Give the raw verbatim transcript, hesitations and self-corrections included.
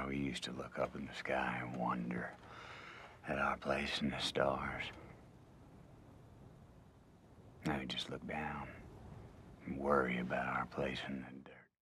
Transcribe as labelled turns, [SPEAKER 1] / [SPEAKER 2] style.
[SPEAKER 1] how we used to look up in the sky and wonder at our place in the stars. Now we just look down and worry about our place in the dirt.